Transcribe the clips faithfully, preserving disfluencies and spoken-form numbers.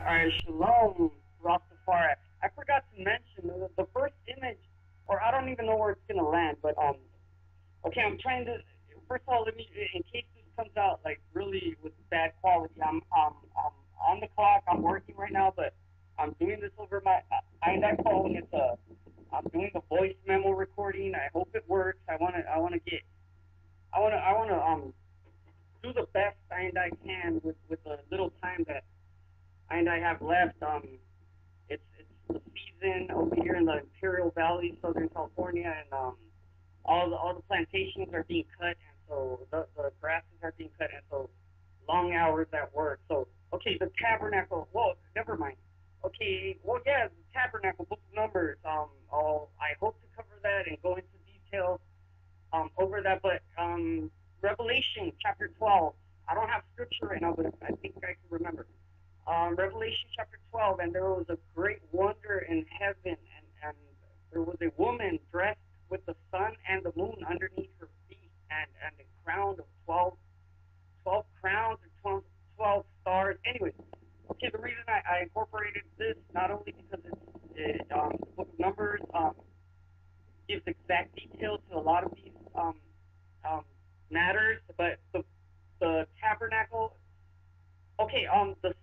Alright, Shalom, Rastafari. I forgot to mention the, the first image, or I don't even know where it's gonna land, but um, okay, I'm trying to. First of all, let me, in case this comes out like really with bad quality, I'm um I'm on the clock. I'm working right now, but I'm doing this over my iPhone. It's a I'm doing the voice memo recording. I hope it works. I wanna I wanna get I wanna I wanna um do the best I and I can with with the little time that I and I have left. Um, it's it's the season over here in the Imperial Valley, Southern California, and um, all the all the plantations are being cut, and so the the grasses are being cut, and so long hours at work. So okay, the tabernacle. Well, never mind. Okay, well yeah, the tabernacle, book of Numbers. Um, I'll I hope to cover that and go into detail um over that, but um, Revelation chapter twelve. I don't have scripture right now, but I think I can remember um, Revelation chapter twelve, and there was a great wonder in heaven, and, and there was a woman dressed with the sun and the moon underneath her feet, and, and a crown of twelve, twelve crowns and twelve, twelve stars. Anyway, okay, the reason I, I incorporated this, not only because it's it, um, the book of Numbers um, gives exact details to a lot of these um, um, matters, but the, the tabernacle, okay, um, the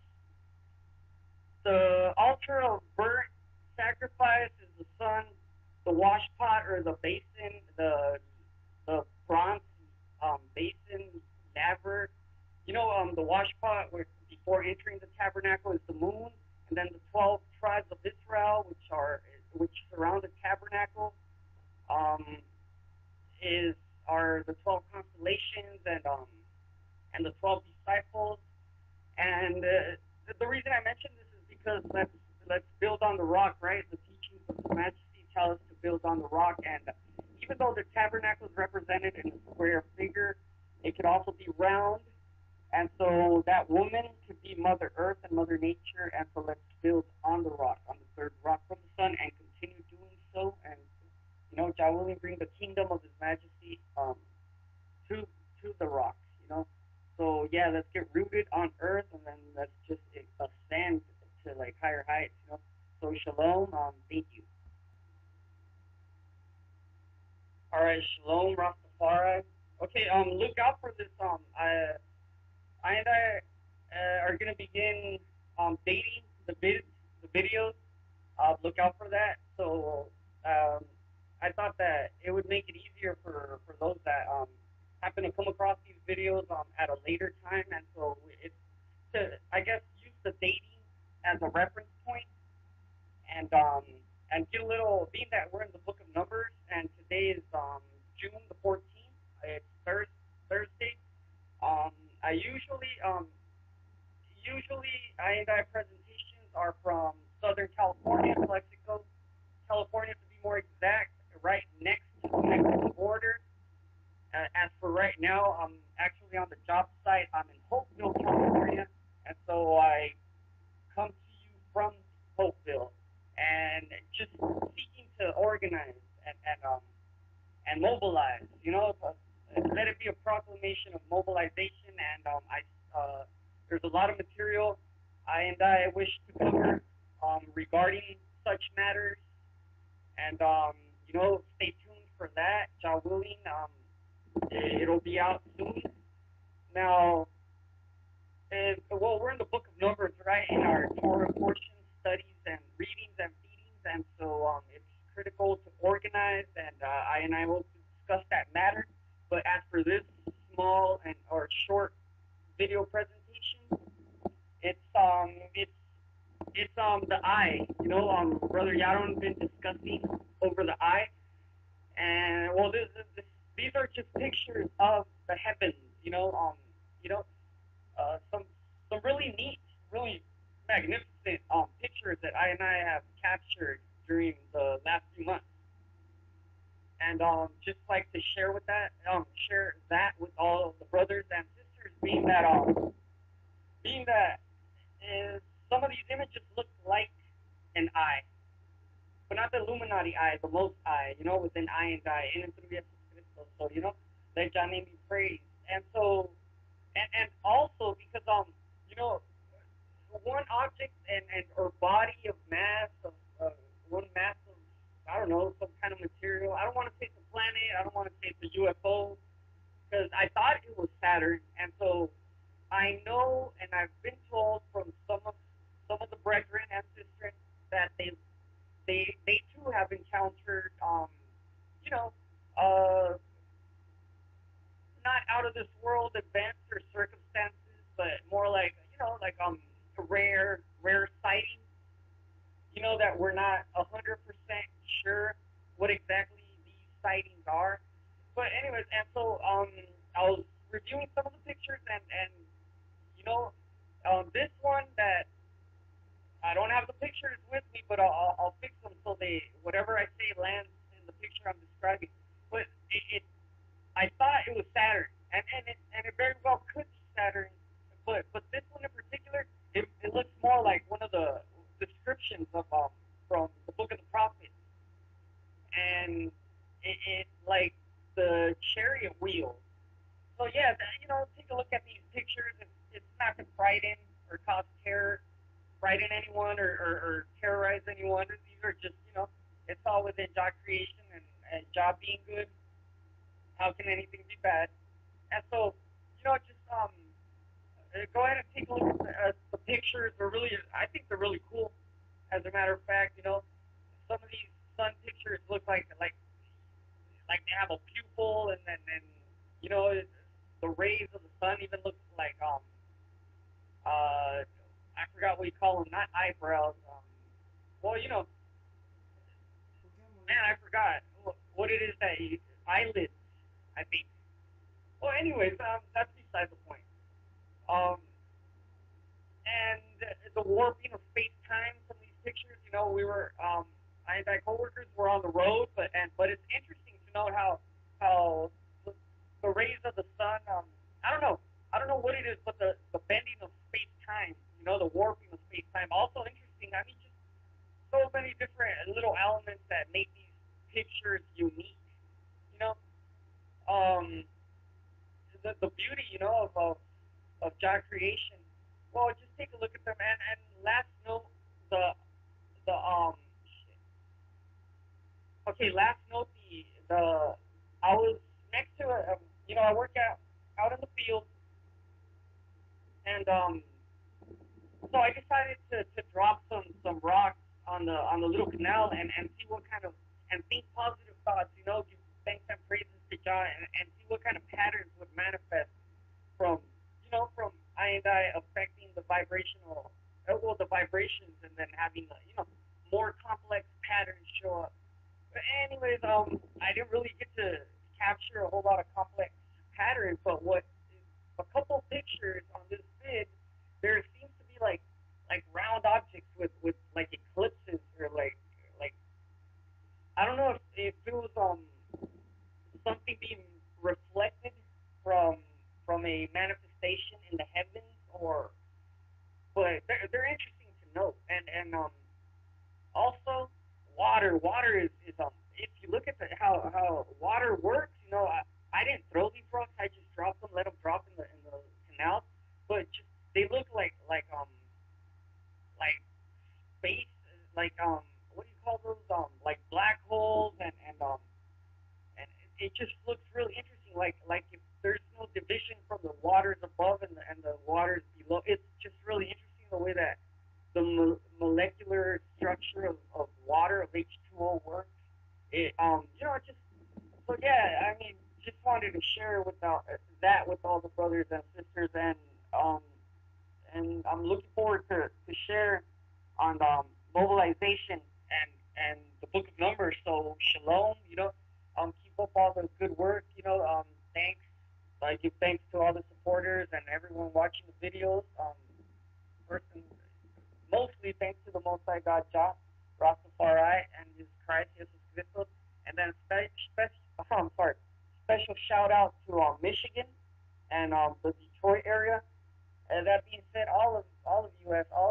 The altar of burnt sacrifice is the sun, the wash pot or the basin, the the bronze um, basin laver. You know, um, the wash pot where before entering the tabernacle is the moon, and then the twelve tribes of Israel, which are which surround the tabernacle, um, is are the twelve constellations and um and the twelve disciples. And uh, the, the reason I mention this is because let's let's build on the rock, right? The teachings of His Majesty tell us to build on the rock, and even though the tabernacle is represented in a square figure, it could also be round, and so that woman could be Mother Earth and Mother Nature, and so let's build on the rock, on the third rock from the sun, and continue doing so, and you know, Jah willing, bring the kingdom of His Majesty um, to to the rocks, you know. So yeah, let's get rooted on earth, and then let's just ascend to like higher heights, you know. So shalom, um, thank you. All right, shalom, Rastafari. Okay, um, look out for this. Um, I, I and I uh, are gonna begin um dating the vid the videos. Uh, look out for that. So um, I thought that it would make it easier for for those that um happen to come across these videos um at a later time, and so it's to I guess use the dating as a reference point, and um and get a little being that we're in the book of Numbers, and today is um June the fourteenth. It's Thurs Thursday. Um, I usually um usually I and I presentations are from Southern California, Mexico, California to be more exact, right next to the Mexican border. Uh, as for right now, I'm actually on the job site. I'm in Hopeville, California, and so I come to you from Hopeville, and just seeking to organize and and um and mobilize. You know, uh, let it be a proclamation of mobilization. And um, I uh, there's a lot of material I and I wish to cover um, regarding such matters, and um, you know, stay tuned for that. Jah willing, um, it'll be out soon. Now, and, well, we're in the book of Numbers, right? In our Torah portion studies and readings and feedings, and so um, it's critical to organize. And uh, I and I will discuss that matter. But as for this small and or short video presentation, it's um it's it's um the eye. You know, um, Brother Yaron been discussing over the eye, and well, this, this, this, these are just pictures of the heavens. You know, um, you know, uh, some some really neat, really magnificent um, pictures that I and I have captured during the last few months, and um, just like to share with that, um, share that with all the brothers and sisters, being that um, being that is some of these images look like an eye, but not the Illuminati eye, the most eye, you know, with an eye and eye, and it's so you know, let Jah name be praised, and so and and also because um, you know, one object and, and or body of mass of uh, one mass of I don't know some kind of material. I don't want to say it's a planet. I don't want to say it's a U F O because I thought it was Saturn, and so I know and I've been told from some of some of the brethren and sisters that they they they too have encountered um you know uh not out of this world events or circumstances, but more like you know like um rare rare sightings. You know that we're not a hundred percent sure what exactly these sightings are. But anyways, and so um I was reviewing some of the pictures and and you know um this one that I don't have the pictures with me, but I'll, I'll, I'll fix them so they whatever I say lands in the picture I'm describing. But it, it I thought it was Saturn, and and it, and it very well could be Saturn, but but this one in particular, it, it looks more like one of the descriptions of um from the Book of the Prophets, and it, it like the chariot wheel. So yeah, that, you know, take a look at these pictures. It's, it's not to frighten or cause terror, frighten anyone or, or, or terrorize anyone. These are just you know, it's all within Jah creation and and Jah being good. How can anything be bad? And so, you know, just um, uh, go ahead and take a look at the, uh, the pictures. They're really, I think they're really cool. As a matter of fact, you know, some of these sun pictures look like like like they have a pupil, and then and you know it, the rays of the sun even look like um uh I forgot what you call them, not eyebrows. Um, well, you know, man, I forgot what, what it is that you, eyelids. I think. Well, anyways, um, that's beside the point. Um, and the warping of space time from these pictures. You know, we were um, I and my coworkers were on the road, but and but it's interesting to note how how the, the rays of the sun. Um, I don't know. I don't know what it is, but the the bending of space time. You know, the warping of space time. Also interesting. I mean, just so many different little elements that make these pictures unique. You know, um, the the beauty. You know of of, of Jah creation. Well, just take a look at them. And and last note, the the um okay, last note, the the I was next to a um, you know I work out out in the field, and um so I decided to, to drop some some rocks on the on the little canal and and see what kind of and think positive thoughts. You know, give thanks and praises to Jah, and, and see what kind of patterns would manifest from you know from I and I affecting the vibrational uh, well the vibrations, and then having the you know more complex patterns show up. But anyways, um, I didn't really get to capture a whole lot of complex patterns, but what a couple pictures on this vid, there seems to be like like round objects with with like eclipses or like like I don't know if, if it was um something being reflected from from a manifestation in the heavens, or but they're, they're interesting to note. And and um also water water is, is um if you look at the, how how water works, you know I, I didn't throw these rocks, I just dropped them, let them drop in the in the canal, but just they look like like um like space, like um what do you call those um like black holes, and and um and it just looks really interesting. Like like if there's no division from the waters above and the, and the waters below, it's just really interesting the way that the mo- molecular structure of, of water of H two O works. It um you know it just so yeah I mean just wanted to share with the, that with all the brothers and sisters, and um and I'm looking forward to to share on um, mobilization and and the Book of Numbers. So shalom, you know, um, keep up all the good work. You know, um, thanks. I give thanks to all the supporters and everyone watching the videos. Um, first and mostly thanks to the Most High God, Jah Rastafari, and His Christ Jesus Christos. And then spe- spe- oh, I'm sorry, special shout out to um, Michigan and um, the Detroit area. And that being said, all of all of U S, all